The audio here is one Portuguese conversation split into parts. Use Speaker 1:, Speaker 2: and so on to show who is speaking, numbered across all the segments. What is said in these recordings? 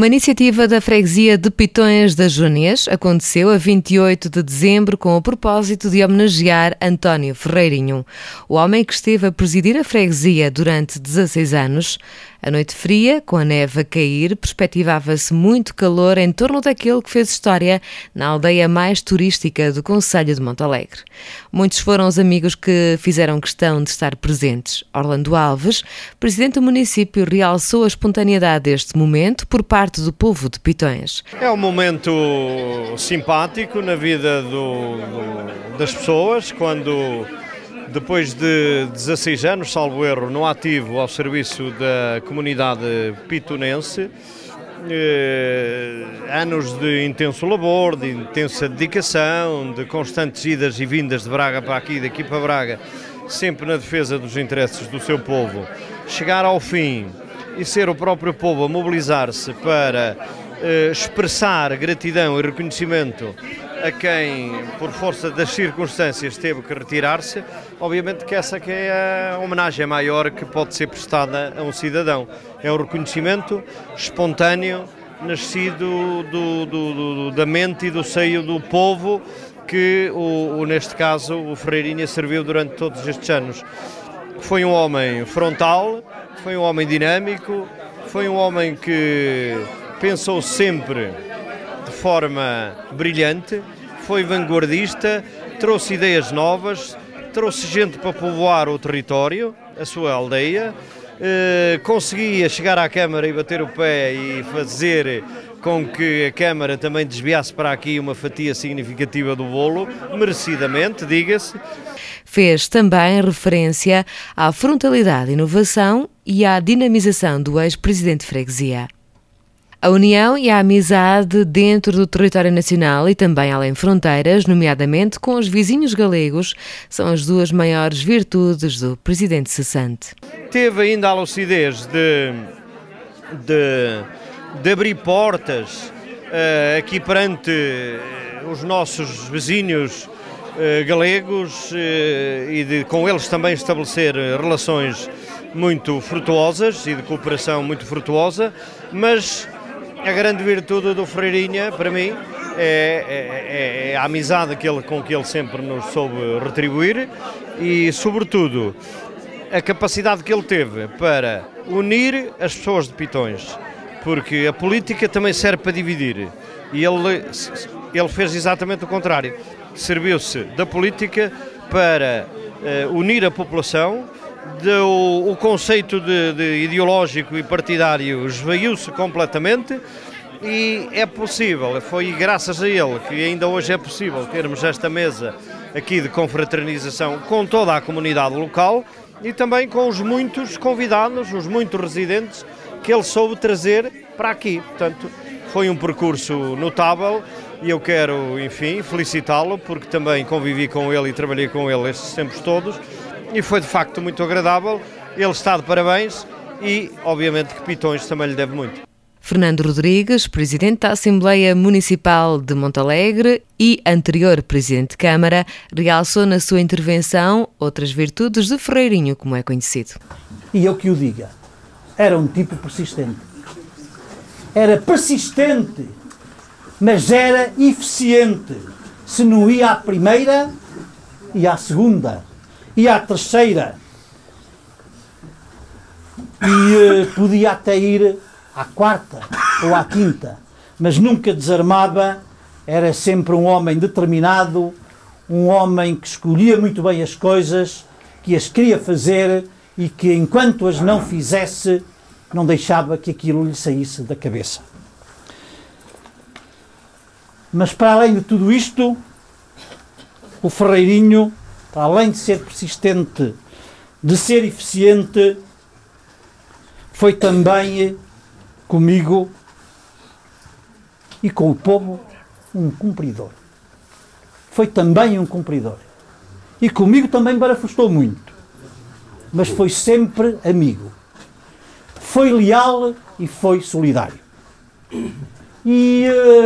Speaker 1: Uma iniciativa da freguesia de Pitões das Júnias aconteceu a 28 de dezembro com o propósito de homenagear António Ferreirinho, o homem que esteve a presidir a freguesia durante 16 anos. A noite fria, com a neve a cair, perspectivava-se muito calor em torno daquele que fez história na aldeia mais turística do concelho de Montalegre. Muitos foram os amigos que fizeram questão de estar presentes. Orlando Alves, presidente do município, realçou a espontaneidade deste momento por parte do povo de Pitões.
Speaker 2: É um momento simpático na vida das pessoas, quando depois de 16 anos, salvo erro, no ativo ao serviço da comunidade pitonense, anos de intenso labor, de intensa dedicação, de constantes idas e vindas de Braga para aqui, daqui para Braga, sempre na defesa dos interesses do seu povo, chegar ao fim e ser o próprio povo a mobilizar-se para expressar gratidão e reconhecimento a quem, por força das circunstâncias, teve que retirar-se, obviamente que essa que é a homenagem maior que pode ser prestada a um cidadão. É um reconhecimento espontâneo, nascido da mente e do seio do povo, que, neste caso, o Ferreirinha serviu durante todos estes anos. Foi um homem frontal, foi um homem dinâmico, foi um homem que pensou sempre de forma brilhante, foi vanguardista, trouxe ideias novas, trouxe gente para povoar o território, a sua aldeia, conseguia chegar à Câmara e bater o pé e fazer com que a Câmara também desviasse para aqui uma fatia significativa do bolo, merecidamente, diga-se.
Speaker 1: Fez também referência à frontalidade, inovação e à dinamização do ex-presidente de freguesia. A união e a amizade dentro do território nacional e também além fronteiras, nomeadamente com os vizinhos galegos, são as duas maiores virtudes do presidente cessante.
Speaker 2: Teve ainda a lucidez de abrir portas aqui perante os nossos vizinhos galegos e de com eles também estabelecer relações muito frutuosas e de cooperação muito frutuosa, mas a grande virtude do Ferreirinha, para mim, é a amizade com que ele sempre nos soube retribuir e, sobretudo, a capacidade que ele teve para unir as pessoas de Pitões, porque a política também serve para dividir e ele fez exatamente o contrário. Serviu-se da política para unir a população. O conceito de ideológico e partidário esvaiu-se completamente e é possível, foi graças a ele que ainda hoje é possível termos esta mesa aqui de confraternização com toda a comunidade local e também com os muitos convidados, os muitos residentes que ele soube trazer para aqui. Portanto, foi um percurso notável e eu quero, enfim, felicitá-lo porque também convivi com ele e trabalhei com ele estes tempos todos. E foi de facto muito agradável, ele está de parabéns e obviamente que Pitões também lhe deve muito.
Speaker 1: Fernando Rodrigues, presidente da Assembleia Municipal de Montalegre e anterior presidente de Câmara, realçou na sua intervenção outras virtudes de Ferreirinho, como é conhecido.
Speaker 3: E eu que o diga, era um tipo persistente. Era persistente, mas era eficiente. Se não ia à primeira, ia à segunda. E à terceira, e podia até ir à quarta ou à quinta, mas nunca desarmava, era sempre um homem determinado, um homem que escolhia muito bem as coisas, que as queria fazer e que enquanto as não fizesse, não deixava que aquilo lhe saísse da cabeça. Mas para além de tudo isto, o Ferreirinho, para além de ser persistente, de ser eficiente, foi também comigo e com o povo um cumpridor. Foi também um cumpridor. E comigo também barafustou muito, mas foi sempre amigo. Foi leal e foi solidário. E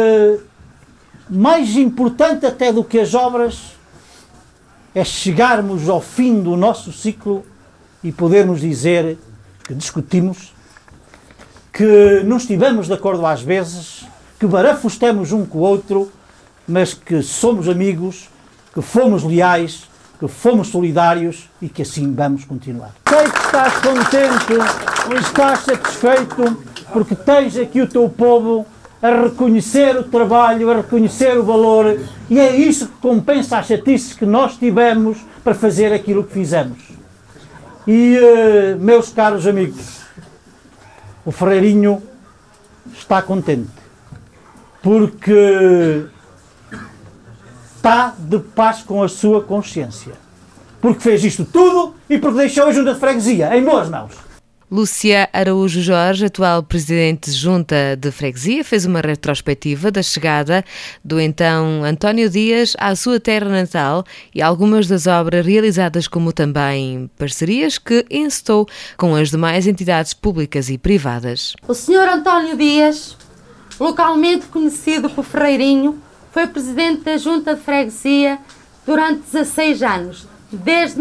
Speaker 3: mais importante até do que as obras é chegarmos ao fim do nosso ciclo e podermos dizer que discutimos, que não estivemos de acordo às vezes, que barafustemos um com o outro, mas que somos amigos, que fomos leais, que fomos solidários e que assim vamos continuar. Sei que estás contente, estás satisfeito, porque tens aqui o teu povo a reconhecer o trabalho, a reconhecer o valor, e é isso que compensa as chatices que nós tivemos para fazer aquilo que fizemos. E, meus caros amigos, o Ferreirinho está contente, porque está de paz com a sua consciência, porque fez isto tudo e porque deixou a Junta de Freguesia em boas mãos.
Speaker 1: Lúcia Araújo Jorge, atual presidente de Junta de Freguesia, fez uma retrospectiva da chegada do então António Dias à sua terra natal e algumas das obras realizadas, como também parcerias que encetou com as demais entidades públicas e privadas.
Speaker 4: O Sr. António Dias, localmente conhecido por Ferreirinho, foi presidente da Junta de Freguesia durante 16 anos, desde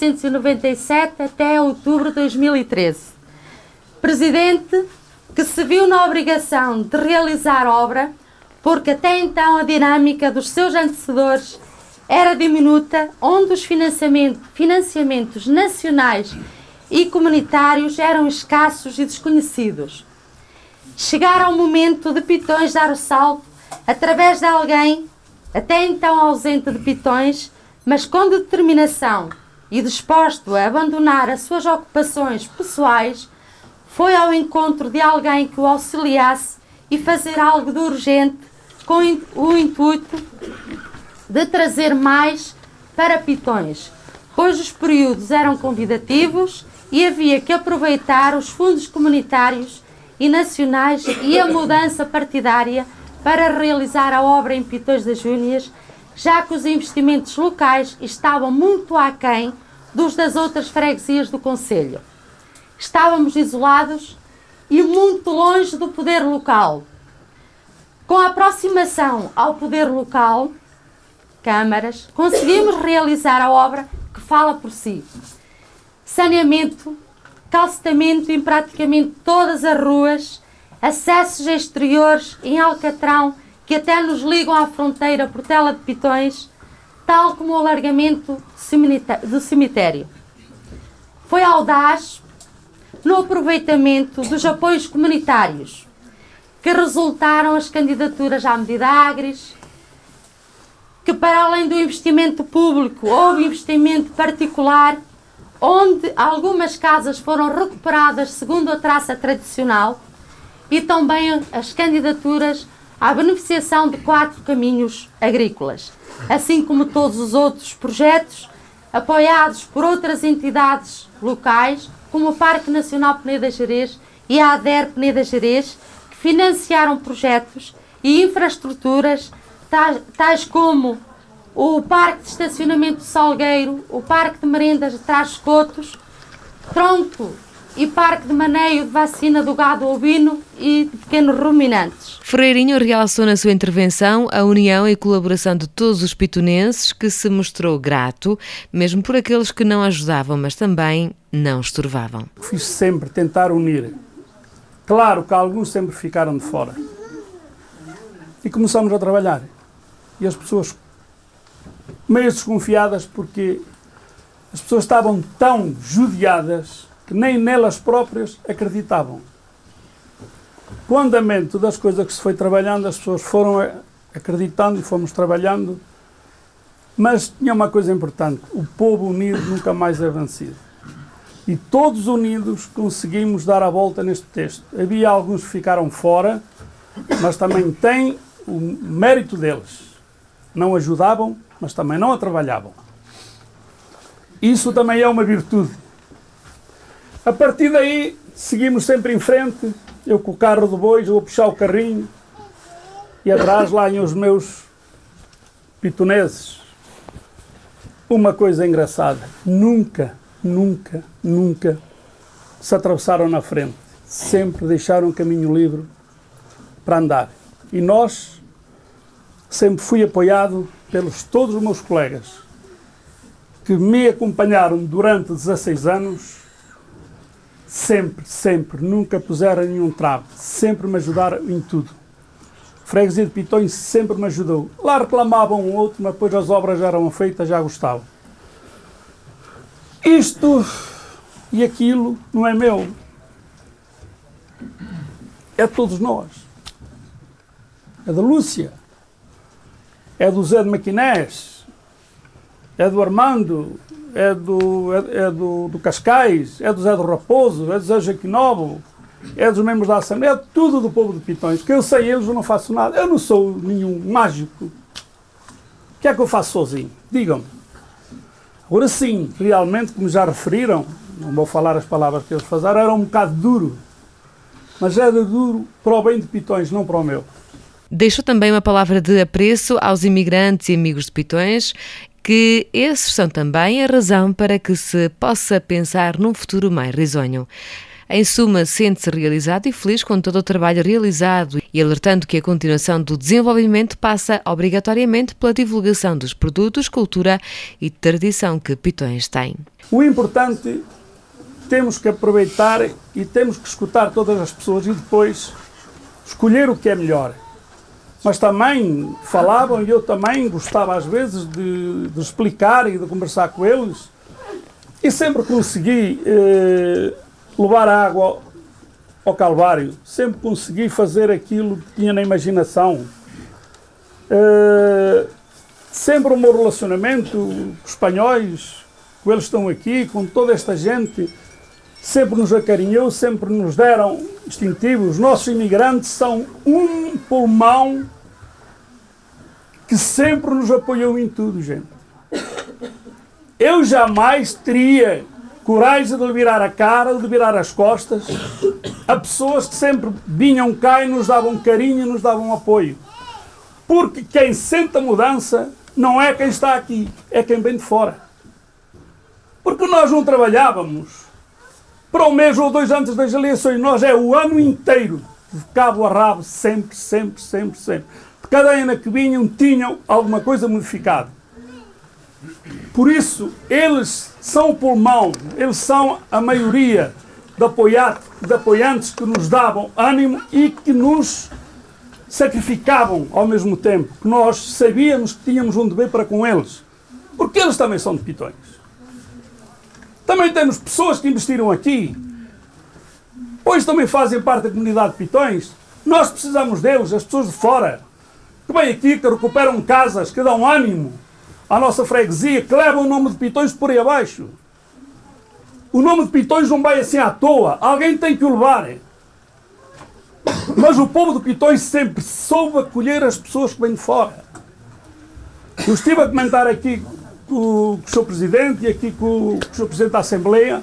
Speaker 4: 1997 até outubro de 2013. Presidente que se viu na obrigação de realizar obra, porque até então a dinâmica dos seus antecessores era diminuta, onde os financiamentos nacionais e comunitários eram escassos e desconhecidos. Chegar ao momento de Pitões dar o salto através de alguém, até então ausente de Pitões, mas com determinação e disposto a abandonar as suas ocupações pessoais, foi ao encontro de alguém que o auxiliasse e fazer algo de urgente com o intuito de trazer mais para Pitões, pois os períodos eram convidativos e havia que aproveitar os fundos comunitários e nacionais e a mudança partidária para realizar a obra em Pitões das Júnias, já que os investimentos locais estavam muito aquém dos das outras freguesias do concelho. Estávamos isolados e muito longe do poder local. Com a aproximação ao poder local, câmaras, conseguimos realizar a obra que fala por si. Saneamento, calcetamento em praticamente todas as ruas, acessos exteriores em Alcatrão que até nos ligam à fronteira Portela de Pitões, tal como o alargamento do cemitério. Foi audaz no aproveitamento dos apoios comunitários, que resultaram as candidaturas à medida Agris, que para além do investimento público houve investimento particular, onde algumas casas foram recuperadas segundo a traça tradicional, e também as candidaturas à beneficiação de 4 caminhos agrícolas, assim como todos os outros projetos apoiados por outras entidades locais, como o Parque Nacional Peneda Gerês e a ADER Peneda Gerês, que financiaram projetos e infraestruturas tais como o Parque de Estacionamento Salgueiro, o Parque de Merendas de Trás-Cotos, Tronco e Parque de Maneio de Vacina do Gado Ovino e de Pequenos Ruminantes.
Speaker 1: Ferreirinho realçou na sua intervenção a união e colaboração de todos os pitonenses, que se mostrou grato, mesmo por aqueles que não ajudavam, mas também não estorvavam.
Speaker 5: Fiz sempre tentar unir. Claro que alguns sempre ficaram de fora. E começamos a trabalhar. E as pessoas meio desconfiadas, porque as pessoas estavam tão judiadas que nem nelas próprias acreditavam. Com o andamento das coisas que se foi trabalhando, as pessoas foram acreditando e fomos trabalhando, mas tinha uma coisa importante: o povo unido nunca mais é vencido. E todos unidos conseguimos dar a volta neste texto. Havia alguns que ficaram fora, mas também tem o mérito deles. Não ajudavam, mas também não a trabalhavam. Isso também é uma virtude. A partir daí, seguimos sempre em frente, eu com o carro de bois, eu vou puxar o carrinho, e atrás lá iam os meus pitoneses. Uma coisa engraçada, nunca se atravessaram na frente, sempre deixaram o caminho livre para andar. E nós, sempre fui apoiado pelos todos os meus colegas, que me acompanharam durante 16 anos, sempre, sempre, nunca puseram nenhum trave, sempre me ajudaram em tudo. A freguesia de Pitões sempre me ajudou. Lá reclamavam um outro, mas depois as obras já eram feitas, já gostavam. Isto e aquilo não é meu. É de todos nós. É da Lúcia. É do Zé de Maquinés. É do Armando. É do Cascais. É do Zé do Raposo. É do Zé Jaquinobo. É dos membros da Assembleia. É tudo do povo de Pitões. Que eu sei eles, eu não faço nada. Eu não sou nenhum mágico. O que é que eu faço sozinho? Digam-me. Agora sim, realmente, como já referiram, não vou falar as palavras que eles fizeram, era um bocado duro. Mas era duro para o bem de Pitões, não para o meu.
Speaker 1: Deixou também uma palavra de apreço aos imigrantes e amigos de Pitões, que esses são também a razão para que se possa pensar num futuro mais risonho. Em suma, sente-se realizado e feliz com todo o trabalho realizado e alertando que a continuação do desenvolvimento passa obrigatoriamente pela divulgação dos produtos, cultura e tradição que Pitões tem.
Speaker 5: O importante, temos que aproveitar e temos que escutar todas as pessoas e depois escolher o que é melhor. Mas também falavam e eu também gostava às vezes de explicar e de conversar com eles e sempre consegui levar a água ao Calvário, sempre consegui fazer aquilo que tinha na imaginação. Sempre o meu relacionamento com os espanhóis, com eles estão aqui, com toda esta gente, sempre nos acarinhou, sempre nos deram distintivos. Os nossos imigrantes são um pulmão que sempre nos apoiou em tudo, gente. Eu jamais teria coragem de lhe virar a cara, de virar as costas a pessoas que sempre vinham cá e nos davam carinho e nos davam apoio. Porque quem sente a mudança não é quem está aqui, é quem vem de fora. Porque nós não trabalhávamos para um mês ou dois antes das eleições, nós é o ano inteiro, de cabo a rabo, sempre, sempre, sempre, sempre. De cada ano que vinham, tinham alguma coisa modificada. Por isso, eles são o pulmão, eles são a maioria de apoiantes que nos davam ânimo e que nos sacrificavam ao mesmo tempo, que nós sabíamos que tínhamos um dever para com eles, porque eles também são de Pitões. Também temos pessoas que investiram aqui, hoje também fazem parte da comunidade de Pitões. Nós precisamos deles, as pessoas de fora, que vêm aqui, que recuperam casas, que dão ânimo à nossa freguesia, que levam o nome de Pitões por aí abaixo. O nome de Pitões não vai assim à toa, alguém tem que o levar. Mas o povo de Pitões sempre soube acolher as pessoas que vêm de fora. Eu estive a comentar aqui com o Sr. Presidente e aqui com o Sr. Presidente da Assembleia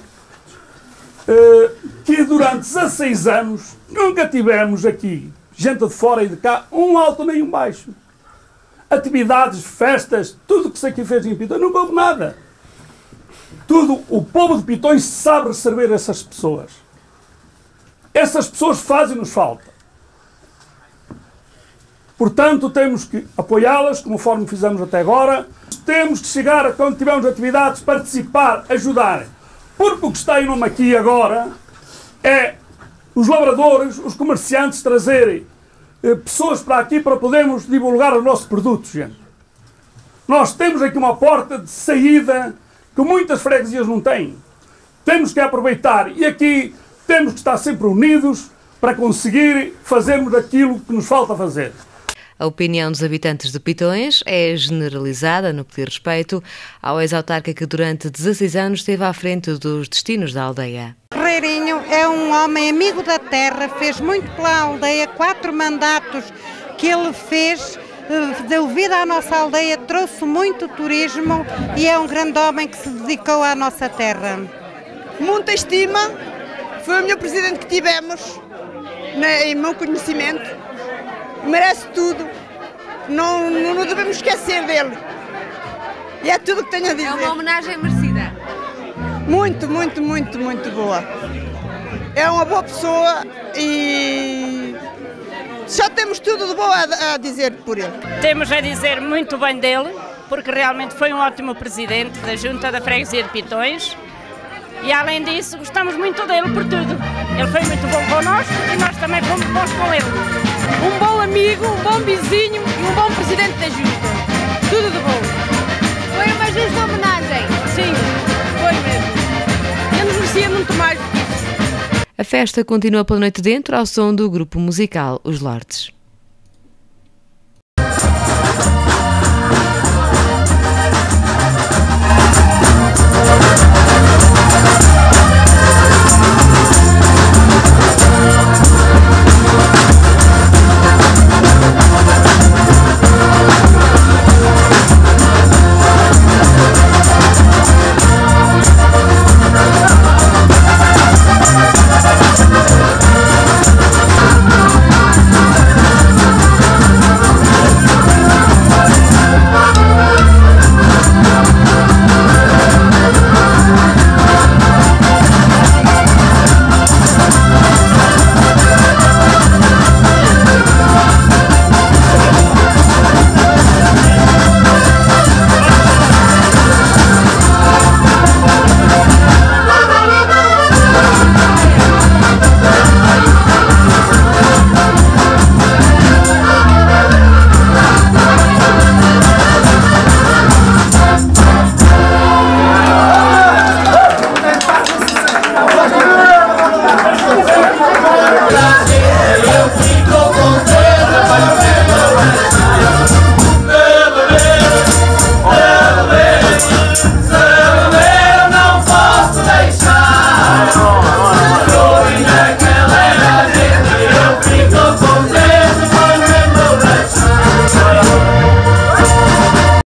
Speaker 5: que durante 16 anos nunca tivemos aqui, gente de fora e de cá, um alto nem um baixo. Atividades, festas, tudo que se aqui fez em Pitões, nunca houve nada. Tudo, o povo de Pitões sabe receber essas pessoas. Essas pessoas fazem-nos falta. Portanto, temos que apoiá-las, conforme fizemos até agora. Temos que chegar, quando tivermos atividades, participar, ajudar. Porque o que está em nome aqui agora é os lavradores, os comerciantes trazerem pessoas para aqui para podermos divulgar os nossos produtos, gente. Nós temos aqui uma porta de saída que muitas freguesias não têm. Temos que aproveitar e aqui temos que estar sempre unidos para conseguir fazermos aquilo que nos falta fazer.
Speaker 1: A opinião dos habitantes de Pitões é generalizada no que diz respeito ao ex-autarca que durante 16 anos esteve à frente dos destinos da aldeia.
Speaker 6: Ferreirinho é um homem amigo da terra, fez muito pela aldeia, 4 mandatos que ele fez, deu vida à nossa aldeia, trouxe muito turismo e é um grande homem que se dedicou à nossa terra.
Speaker 7: Muita estima, foi o melhor presidente que tivemos, em meu conhecimento, merece tudo, não devemos esquecer dele. E é tudo o que tenho a dizer.
Speaker 1: É uma homenagem merecida.
Speaker 7: Muito, muito, muito, muito boa. É uma boa pessoa e só temos tudo de boa a dizer por ele.
Speaker 8: Temos a dizer muito bem dele, porque realmente foi um ótimo presidente da Junta da Freguesia de Pitões E além disso, gostamos muito dele por tudo. Ele foi muito bom connosco e nós também fomos bons com ele.
Speaker 9: Um bom amigo, um bom vizinho e um bom presidente da Junta. Tudo de bom.
Speaker 10: Foi uma justa homenagem.
Speaker 9: Sim, foi mesmo. Ele nos merecia muito mais do que isso.
Speaker 1: A festa continua pela noite dentro ao som do grupo musical Os Lordes.